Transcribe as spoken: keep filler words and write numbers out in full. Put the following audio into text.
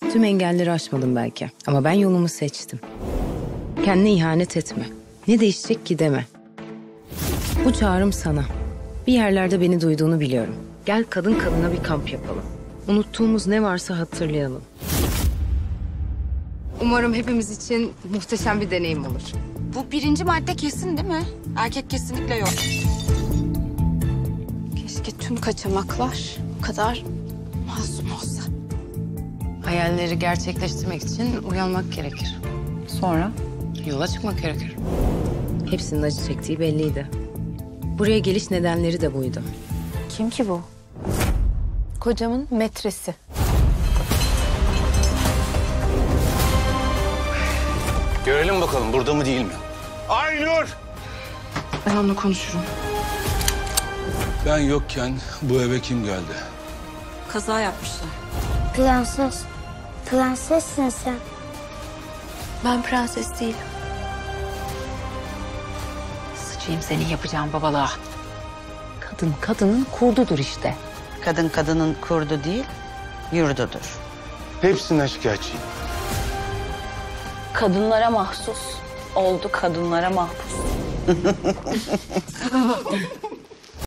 Tüm engelleri aşmadım belki ama ben yolumu seçtim. Kendine ihanet etme. Ne değişecek ki deme. Bu çağrım sana. Bir yerlerde beni duyduğunu biliyorum. Gel kadın kadına bir kamp yapalım. Unuttuğumuz ne varsa hatırlayalım. Umarım hepimiz için muhteşem bir deneyim olur. Bu birinci madde kesin değil mi? Erkek kesinlikle yok. Keşke tüm kaçamaklar bu kadar masum olsa. Hayalleri gerçekleştirmek için uyanmak gerekir. Sonra? Yola çıkmak gerekir. Hepsinin acı çektiği belliydi. Buraya geliş nedenleri de buydu. Kim ki bu? Kocamın metresi. Görelim bakalım burada mı değil mi? Aynur! Ben onunla konuşurum. Ben yokken bu eve kim geldi? Kaza yapmışlar. Prenses. Prensessin sen. Ben prenses değilim. Sıçayım senin yapacağın babalığa. Kadın kadının kurdudur işte. Kadın kadının kurdu değil, yurdudur. Hepsinden şikayetçiyim. Kadınlara mahsus oldu kadınlara mahpus.